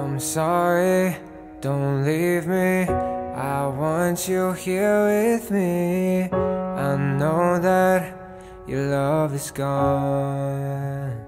I'm sorry, don't leave me. I want you here with me. I know that your love is gone.